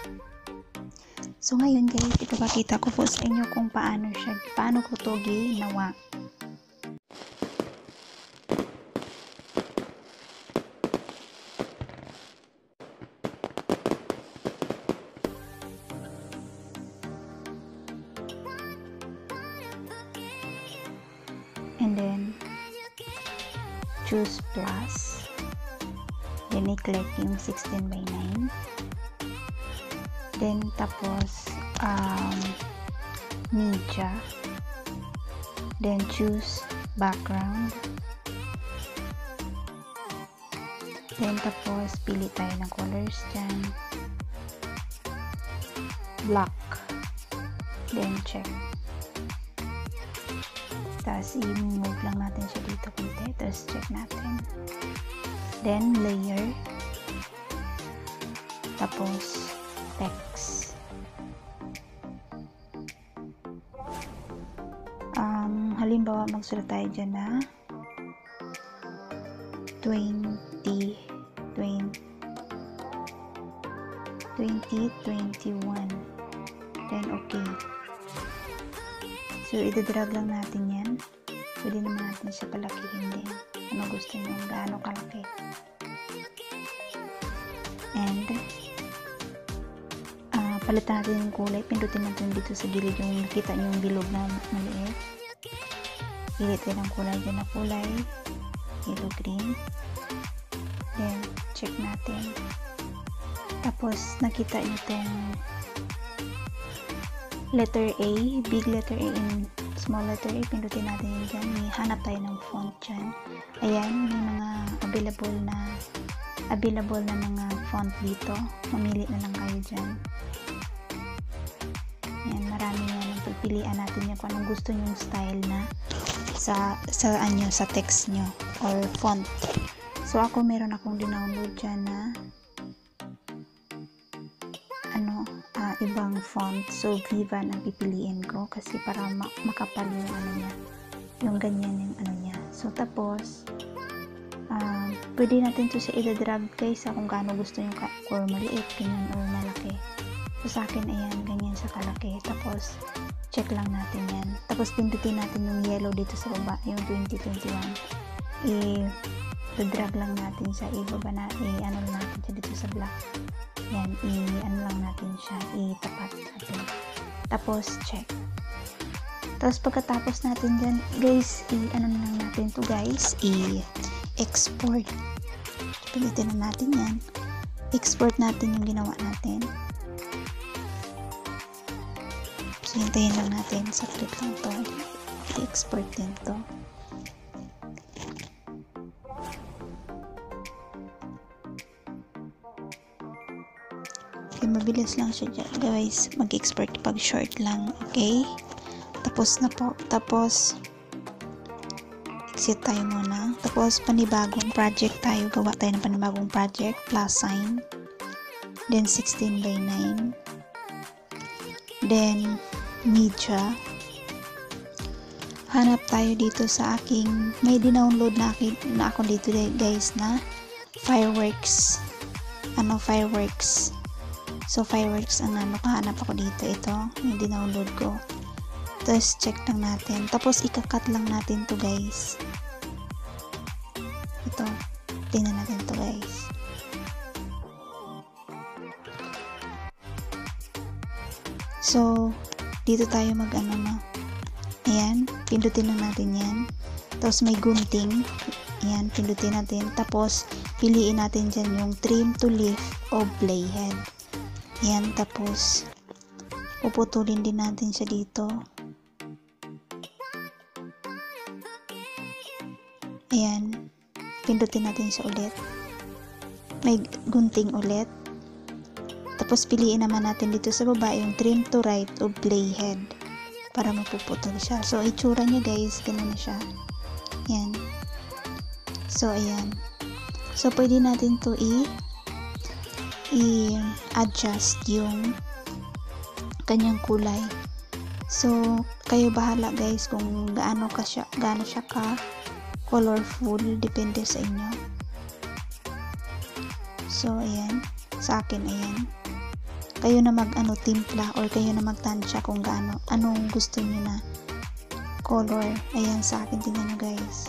So ngayon guys, ipapakita ko po sa inyo kung paano ko to ginawa. And then choose plus, then i-click yung 16:9, then tapos media, then choose background, then tapos pili tayo ng colors dyan, black, then check. Tapos i-move lang natin siya dito konti, tapos check natin, then layer, tapos text. Halimbawa magsulat tayo dyan na 2021, then okay. So idadrag lang natin yan. Pwede naman natin siya palakihin din ano gusto nyo, gaano kalaki. And palitan natin yung kulay, pindutin natin dito sa gilid yung nakita nyo yung bilog na maliit. Pili tayo ng kulay dyan na kulay yellow green, then check natin. Tapos nakita nyo itong letter A, big letter A and small letter A, pindutin natin yun dyan. May hanap tayo ng font dyan. Ayan, may mga available na mga font dito. Mamili na lang kayo dyan. Ayan, marami yan. Pagpilian natin yan kung anong gusto nyong style na sa text nyo or font. So ako meron akong dinownload dyan na ibang font. So Vivan ang pipiliin ko kasi para makapal yung niya, yung ganyan yung niya. So tapos pwede natin to sa i-drag guys kung gaano gusto nyo or maliit, ganyan or malaki. So sa akin ayan, ganyan sa kalaki. Tapos check lang natin yan. Tapos pindutin natin yung yellow dito sa baba, yung 2021. I-drag lang natin sa ibaba na ano natin siya dito sa black. Yan, ano lang natin siya, itapat natin. Tapos check. Tapos pagkatapos natin dyan guys, ano lang natin to guys, i-export. Pilitin na natin yan. Export natin yung ginawa natin. So hintayin lang natin, saklit lang to. I-export din to. Okay, mabilis lang siya dyan guys, mag-export pag short lang. Okay, tapos na po. Tapos exit tayo muna. Tapos panibagong project tayo, gawa tayo ng panibagong project, plus sign, then 16:9, then media. Hanap tayo dito sa aking, may dinownload na ako dito guys na fireworks, fireworks. So fireworks ang kahanap ako dito. Ito yung dinownload ko. Tapos check lang natin. Tapos ikakat lang natin to guys. Ito, tingnan natin to guys. So dito tayo ayan, pindutin lang natin yan. Tapos may gunting, ayan, pindutin natin. Tapos piliin natin dyan yung trim to leaf o playhead. Ayan, tapos puputulin din natin siya dito. Ayan, pindutin natin siya ulit. May gunting ulit. Tapos piliin naman natin dito sa baba yung trim to right o playhead para mapuputol siya. So itsura niya guys, ganun na siya. Ayan. So ayan. So pwede natin to i-adjust yung kanyang kulay. So kayo bahala guys kung gaano siya ka colorful, depende sa inyo. So ayan, sa akin ayan, kayo na mag timpla or kayo na magtansya kung gaano anong gusto niyo na color. Ayan, sa akin, tingnan nyo guys.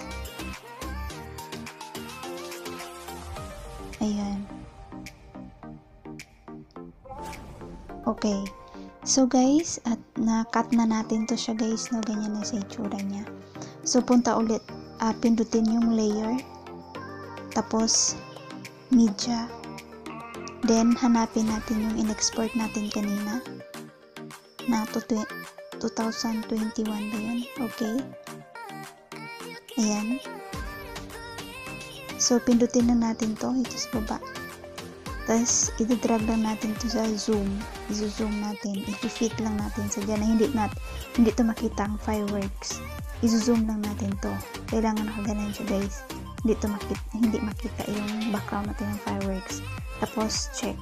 Ayan. Okay. So guys, at na-cut na natin to siya guys, no? Ganyan na sa itsura niya. So punta ulit, pindutin yung layer, tapos media, then hanapin natin yung in-export natin kanina na 2021 ba yun? Okay. Ayan. So pindutin na natin to ito sa baba. Tapos, i-drag lang natin to sa zoom. I-zoom natin. I-fit lang natin sa dyan na hindi to makita ang fireworks. I-zoom lang natin to. Kailangan nakaganan siya guys. Hindi makita yung background natin ng fireworks. Tapos, check.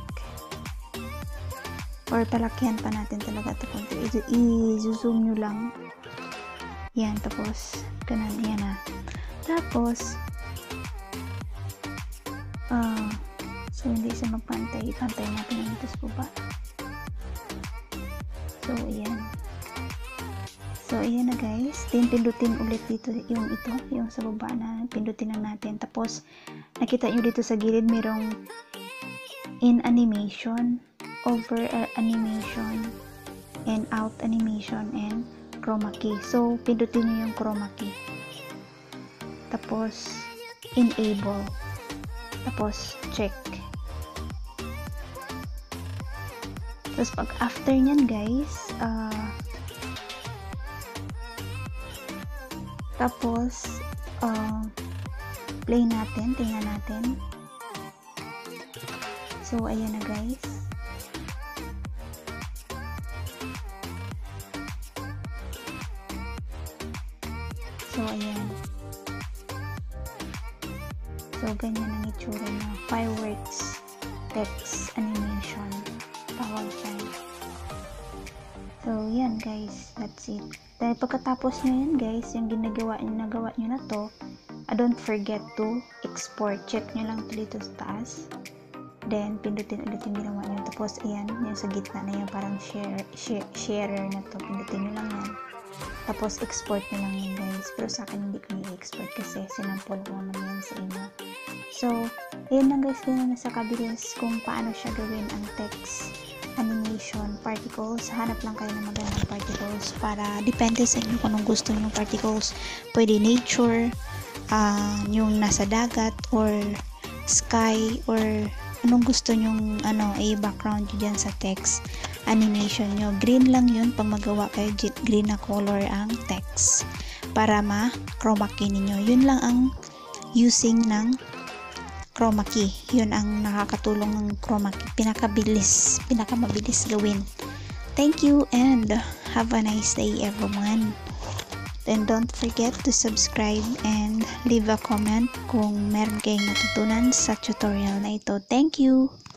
Or palakyan pa natin talaga ito. I-zoom nyo lang. Yan. Tapos, ganun. Yan na. Tapos, so, hindi siya magpantay. Ipantay natin ang ito sa baba. So, ayan. So, ayan na guys. Then, pindutin ulit dito yung sa baba na pindutin lang natin. Tapos, nakita nyo dito sa gilid, merong in animation, over animation, and out animation, and chroma key. So, pindutin nyo yung chroma key. Tapos, enable. Tapos, check. Tapos, pag after nyan guys, tapos, play natin, tingnan natin. So, ayan na guys. So, ayan. So, ganyan ang itsura na fireworks text animation. Tawag siya. So, yan guys. That's it. Dahil pagkatapos nyo yan guys, yung nagawa nyo na to, don't forget to export. Check nyo lang to dito sa taas. Then, pindutin ulit yung ginawa nyo. Tapos, ayan, yung sa gitna na yung parang sharer na to. Pindutin nyo lang yan. Tapos, export nyo lang yan guys. Pero sa akin, hindi ko i-export kasi sinample ko naman yan sa inyo. So, ayan lang guys, ganyan na sa kabilis kung paano siya gawin ang text animation particles. Hanap lang kayo ng magandang particles para depende sa inyo kung anong gusto nyo particles. Pwede nature, yung nasa dagat, or sky, or anong gusto nyong i-background nyo dyan sa text animation nyo. Green lang yun pag magawa kayo green na color ang text para ma-chroma key ninyo. Yun lang ang using ng chroma key. Yun ang nakakatulong ng chroma key. Pinakamabilis gawin. Thank you and have a nice day everyone. Then don't forget to subscribe and leave a comment kung meron kayong natutunan sa tutorial na ito. Thank you!